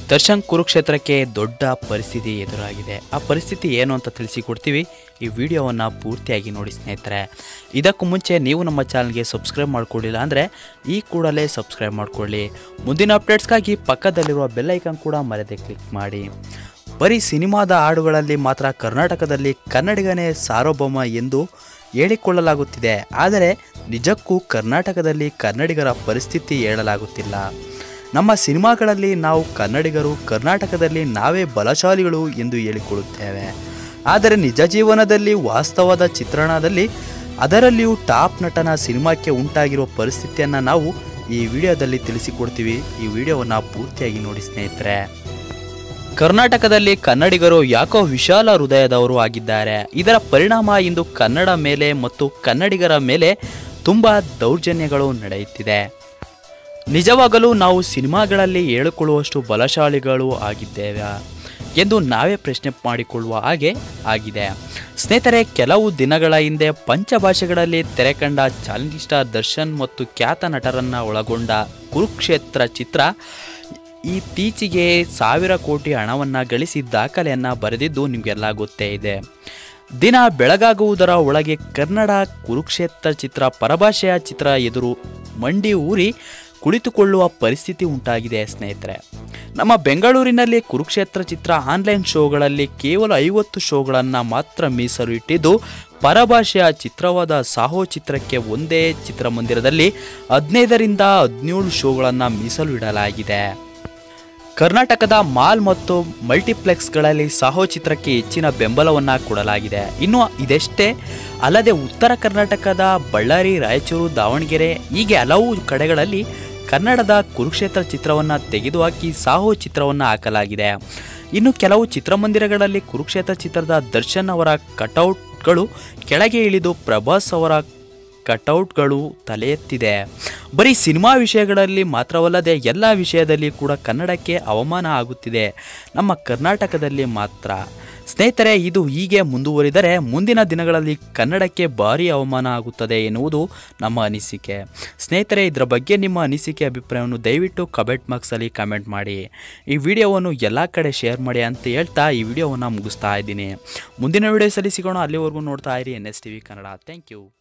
ದರ್ಶನ್ ಕುರುಕ್ಷೇತ್ರಕ್ಕೆ ದೊಡ್ಡ ಪರಿಸ್ಥಿತಿ ಎದುರಾಗಿದೆ. ಆ ಪರಿಸ್ಥಿತಿ ಏನು ಅಂತ ತಿಳಿಸಿಕೊಡ್ತೀವಿ. ಈ ವಿಡಿಯೋವನ್ನು ಪೂರ್ತಿಯಾಗಿ ನೋಡಿ ಸ್ನೇಹಿತರೆ. ಇದಕ್ಕೂ ಮುಂಚೆ ನೀವು ನಮ್ಮ ಚಾನಲ್ಗೆ ಸಬ್ಸ್ಕ್ರೈಬ್ ಮಾಡ್ಕೊಳ್ಳಿಲ್ಲ ಅಂದರೆ ಈ ಕೂಡಲೇ ಸಬ್ಸ್ಕ್ರೈಬ್ ಮಾಡ್ಕೊಳ್ಳಿ. ಮುಂದಿನ ಅಪ್ಡೇಟ್ಸ್ಗಾಗಿ ಪಕ್ಕದಲ್ಲಿರುವ ಬೆಲ್ ಐಕಾನ್ ಕೂಡ ಮರೆಯದೆ ಕ್ಲಿಕ್ ಮಾಡಿ. ಬರೀ ಸಿನಿಮಾದ ಹಾಡುಗಳಲ್ಲಿ ಮಾತ್ರ ಕರ್ನಾಟಕದಲ್ಲಿ ಕನ್ನಡಿಗನೇ ಸಾರ್ವಭೌಮ ಎಂದು ಹೇಳಿಕೊಳ್ಳಲಾಗುತ್ತಿದೆ. ಆದರೆ ನಿಜಕ್ಕೂ ಕರ್ನಾಟಕದಲ್ಲಿ ಕನ್ನಡಿಗರ ಪರಿಸ್ಥಿತಿ ಹೇಳಲಾಗುತ್ತಿಲ್ಲ. ನಮ್ಮ ಸಿನಿಮಾಗಳಲ್ಲಿ ನಾವು ಕನ್ನಡಿಗರು ಕರ್ನಾಟಕದಲ್ಲಿ ನಾವೇ ಬಲಶಾಲಿಗಳು ಎಂದು ಹೇಳಿಕೊಳ್ಳುತ್ತೇವೆ. ಆದರೆ ನಿಜ ಜೀವನದಲ್ಲಿ ವಾಸ್ತವದ ಚಿತ್ರಣದಲ್ಲಿ ಅದರಲ್ಲಿಯೂ ಟಾಪ್ ನಟನ ಸಿನಿಮಾಕ್ಕೆ ಉಂಟಾಗಿರುವ ಪರಿಸ್ಥಿತಿಯನ್ನು ನಾವು ಈ ವಿಡಿಯೋದಲ್ಲಿ ತಿಳಿಸಿಕೊಡ್ತೀವಿ. ಈ ವಿಡಿಯೋವನ್ನು ಪೂರ್ತಿಯಾಗಿ ನೋಡಿ ಸ್ನೇಹಿತರೆ. ಕರ್ನಾಟಕದಲ್ಲಿ ಕನ್ನಡಿಗರು ಯಾಕೋ ವಿಶಾಲ ಹೃದಯದವರು ಆಗಿದ್ದಾರೆ. ಇದರ ಪರಿಣಾಮ ಇಂದು ಕನ್ನಡ ಮೇಲೆ ಮತ್ತು ಕನ್ನಡಿಗರ ಮೇಲೆ ತುಂಬ ದೌರ್ಜನ್ಯಗಳು ನಡೆಯುತ್ತಿದೆ. ನಿಜವಾಗಲೂ ನಾವು ಸಿನಿಮಾಗಳಲ್ಲಿ ಹೇಳಿಕೊಳ್ಳುವಷ್ಟು ಬಲಶಾಲಿಗಳು ಆಗಿದ್ದೇವೆ ಎಂದು ನಾವೇ ಪ್ರಶ್ನೆ ಮಾಡಿಕೊಳ್ಳುವ ಹಾಗೆ ಆಗಿದೆ. ಸ್ನೇಹಿತರೆ, ಕೆಲವು ದಿನಗಳ ಹಿಂದೆ ಪಂಚಭಾಷೆಗಳಲ್ಲಿ ತೆರೆಕಂಡ ಚಾಲೆಂಜಿಂಗ್ ಸ್ಟಾರ್ ದರ್ಶನ್ ಮತ್ತು ಖ್ಯಾತ ನಟರನ್ನು ಒಳಗೊಂಡ ಕುರುಕ್ಷೇತ್ರ ಚಿತ್ರ ಇತ್ತೀಚೆಗೆ 1000 ಕೋಟಿ ಹಣವನ್ನು ಗಳಿಸಿ ದಾಖಲೆಯನ್ನು ಬರೆದಿದ್ದು ನಿಮಗೆಲ್ಲ ಗೊತ್ತೇ ಇದೆ. ದಿನ ಬೆಳಗಾಗುವುದರ ಒಳಗೆ ಕನ್ನಡ ಕುರುಕ್ಷೇತ್ರ ಚಿತ್ರ ಪರಭಾಷೆಯ ಚಿತ್ರ ಎದುರು ಮಂಡಿ ಊರಿ ಕುಳಿತುಕೊಳ್ಳುವ ಪರಿಸ್ಥಿತಿ ಉಂಟಾಗಿದೆ. ಸ್ನೇಹಿತರೆ, ನಮ್ಮ ಬೆಂಗಳೂರಿನಲ್ಲಿ ಕುರುಕ್ಷೇತ್ರ ಚಿತ್ರ ಆನ್ಲೈನ್ ಶೋಗಳಲ್ಲಿ ಕೇವಲ 50 ಶೋಗಳನ್ನು ಮಾತ್ರ ಮೀಸಲು ಇಟ್ಟಿದ್ದು, ಪರಭಾಷೆಯ ಚಿತ್ರವಾದ ಸಾಹೋ ಚಿತ್ರಕ್ಕೆ ಒಂದೇ ಚಿತ್ರಮಂದಿರದಲ್ಲಿ 15ರಿಂದ 17 ಶೋಗಳನ್ನು ಮೀಸಲು ಇಡಲಾಗಿದೆ. ಕರ್ನಾಟಕದ ಮಾಲ್ ಮತ್ತು ಮಲ್ಟಿಪ್ಲೆಕ್ಸ್ಗಳಲ್ಲಿ ಸಾಹೋ ಚಿತ್ರಕ್ಕೆ ಹೆಚ್ಚಿನ ಬೆಂಬಲವನ್ನು ಕೊಡಲಾಗಿದೆ. ಇನ್ನು ಇದೆಷ್ಟೇ ಅಲ್ಲದೆ ಉತ್ತರ ಕರ್ನಾಟಕದ ಬಳ್ಳಾರಿ, ರಾಯಚೂರು, ದಾವಣಗೆರೆ ಹೀಗೆ ಹಲವು ಕಡೆಗಳಲ್ಲಿ ಕನ್ನಡದ ಕುರುಕ್ಷೇತ್ರ ಚಿತ್ರವನ್ನು ತೆಗೆದುಹಾಕಿ ಸಾಹೋ ಚಿತ್ರವನ್ನು ಹಾಕಲಾಗಿದೆ. ಇನ್ನು ಕೆಲವು ಚಿತ್ರಮಂದಿರಗಳಲ್ಲಿ ಕುರುಕ್ಷೇತ್ರ ಚಿತ್ರದ ದರ್ಶನ್ ಅವರ ಕಟೌಟ್ಗಳು ಕೆಳಗೆ ಇಳಿದು ಪ್ರಭಾಸ್ ಅವರ ಕಟೌಟ್ಗಳು ತಲೆ ಎತ್ತಿದೆ. ಬರೀ ಸಿನಿಮಾ ವಿಷಯಗಳಲ್ಲಿ ಮಾತ್ರವಲ್ಲದೆ ಎಲ್ಲ ವಿಷಯದಲ್ಲಿ ಕೂಡ ಕನ್ನಡಕ್ಕೆ ಅವಮಾನ ಆಗುತ್ತಿದೆ ನಮ್ಮ ಕರ್ನಾಟಕದಲ್ಲಿ ಮಾತ್ರ. ಸ್ನೇಹಿತರೆ, ಇದು ಹೀಗೆ ಮುಂದುವರಿದರೆ ಮುಂದಿನ ದಿನಗಳಲ್ಲಿ ಕನ್ನಡಕ್ಕೆ ಭಾರಿ ಅವಮಾನ ಆಗುತ್ತದೆ ಎನ್ನುವುದು ನಮ್ಮ ಅನಿಸಿಕೆ. ಸ್ನೇಹಿತರೆ, ಇದರ ಬಗ್ಗೆ ನಿಮ್ಮ ಅನಿಸಿಕೆ ಅಭಿಪ್ರಾಯವನ್ನು ದಯವಿಟ್ಟು ಕಮೆಂಟ್ ಬಾಕ್ಸಲ್ಲಿ ಕಮೆಂಟ್ ಮಾಡಿ. ಈ ವಿಡಿಯೋವನ್ನು ಎಲ್ಲ ಕಡೆ ಶೇರ್ ಮಾಡಿ ಅಂತ ಹೇಳ್ತಾ ಈ ವಿಡಿಯೋವನ್ನು ಮುಗಿಸ್ತಾ ಇದ್ದೀನಿ. ಮುಂದಿನ ವಿಡಿಯೋಸಲ್ಲಿ ಸಿಗೋಣ. ಅಲ್ಲಿವರೆಗೂ ನೋಡ್ತಾ ಇರಿ NSTV ಕನ್ನಡ. Thank you.